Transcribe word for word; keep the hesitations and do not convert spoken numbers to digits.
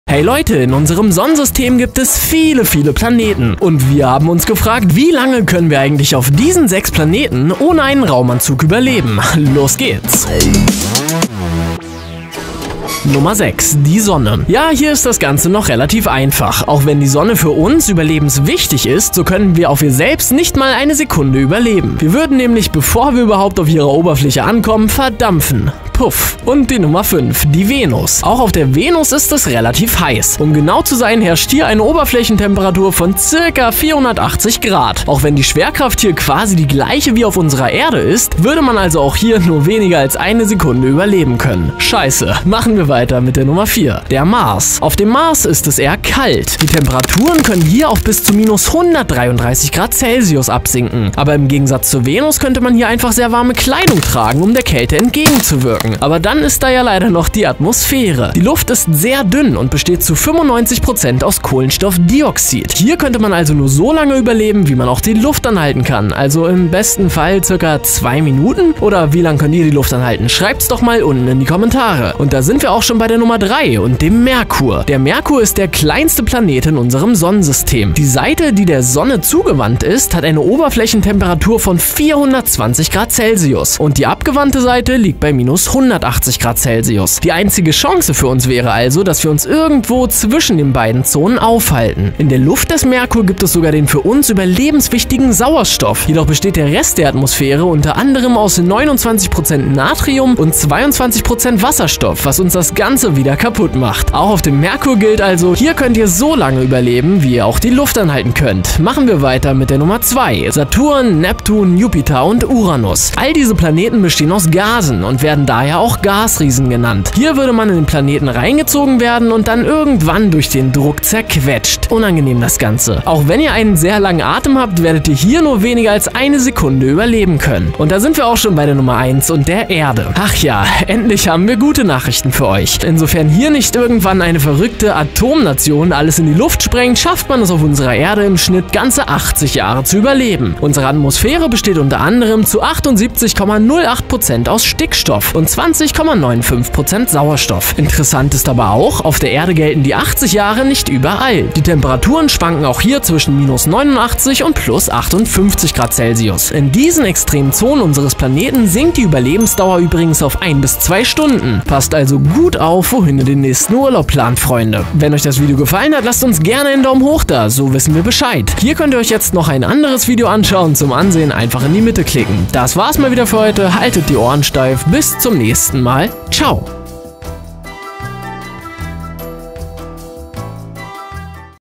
Hey Leute, in unserem Sonnensystem gibt es viele, viele Planeten. Und wir haben uns gefragt, wie lange können wir eigentlich auf diesen sechs Planeten ohne einen Raumanzug überleben? Los geht's! Nummer sechs. Die Sonne. Ja, hier ist das Ganze noch relativ einfach. Auch wenn die Sonne für uns überlebenswichtig ist, so können wir auf ihr selbst nicht mal eine Sekunde überleben. Wir würden nämlich, bevor wir überhaupt auf ihrer Oberfläche ankommen, verdampfen. Puff. Und die Nummer fünf, die Venus. Auch auf der Venus ist es relativ heiß. Um genau zu sein, herrscht hier eine Oberflächentemperatur von ca. vierhundertachtzig Grad. Auch wenn die Schwerkraft hier quasi die gleiche wie auf unserer Erde ist, würde man also auch hier nur weniger als eine Sekunde überleben können. Scheiße. Machen wir weiter mit der Nummer vier, der Mars. Auf dem Mars ist es eher kalt. Die Temperaturen können hier auf bis zu minus hundertdreiunddreißig Grad Celsius absinken. Aber im Gegensatz zur Venus könnte man hier einfach sehr warme Kleidung tragen, um der Kälte entgegenzuwirken. Aber dann ist da ja leider noch die Atmosphäre. Die Luft ist sehr dünn und besteht zu fünfundneunzig Prozent aus Kohlenstoffdioxid. Hier könnte man also nur so lange überleben, wie man auch die Luft anhalten kann. Also im besten Fall circa zwei Minuten? Oder wie lange könnt ihr die Luft anhalten? Schreibt's doch mal unten in die Kommentare. Und da sind wir auch schon bei der Nummer drei und dem Merkur. Der Merkur ist der kleinste Planet in unserem Sonnensystem. Die Seite, die der Sonne zugewandt ist, hat eine Oberflächentemperatur von vierhundertzwanzig Grad Celsius. Und die abgewandte Seite liegt bei minus hundertachtzig Grad Celsius. Die einzige Chance für uns wäre also, dass wir uns irgendwo zwischen den beiden Zonen aufhalten. In der Luft des Merkur gibt es sogar den für uns überlebenswichtigen Sauerstoff. Jedoch besteht der Rest der Atmosphäre unter anderem aus neunundzwanzig Prozent Natrium und zweiundzwanzig Prozent Wasserstoff, was uns das Ganze wieder kaputt macht. Auch auf dem Merkur gilt also, hier könnt ihr so lange überleben, wie ihr auch die Luft anhalten könnt. Machen wir weiter mit der Nummer zwei. Saturn, Neptun, Jupiter und Uranus. All diese Planeten bestehen aus Gasen und werden daher auch Gasriesen genannt. Hier würde man in den Planeten reingezogen werden und dann irgendwann durch den Druck zerquetscht. Unangenehm das Ganze. Auch wenn ihr einen sehr langen Atem habt, werdet ihr hier nur weniger als eine Sekunde überleben können. Und da sind wir auch schon bei der Nummer eins und der Erde. Ach ja, endlich haben wir gute Nachrichten für euch. Insofern hier nicht irgendwann eine verrückte Atomnation alles in die Luft sprengt, schafft man es auf unserer Erde im Schnitt ganze achtzig Jahre zu überleben. Unsere Atmosphäre besteht unter anderem zu achtundsiebzig Komma null acht Prozent aus Stickstoff und zwanzig Komma fünfundneunzig Prozent Sauerstoff. Interessant ist aber auch, auf der Erde gelten die achtzig Jahre nicht überall. Die Temperaturen schwanken auch hier zwischen minus neunundachtzig und plus achtundfünfzig Grad Celsius. In diesen extremen Zonen unseres Planeten sinkt die Überlebensdauer übrigens auf ein bis zwei Stunden. Passt also gut auf, wohin ihr den nächsten Urlaub plant, Freunde. Wenn euch das Video gefallen hat, lasst uns gerne einen Daumen hoch da, so wissen wir Bescheid. Hier könnt ihr euch jetzt noch ein anderes Video anschauen, zum Ansehen einfach in die Mitte klicken. Das war's mal wieder für heute, haltet die Ohren steif, bis zum nächsten Mal. Ciao!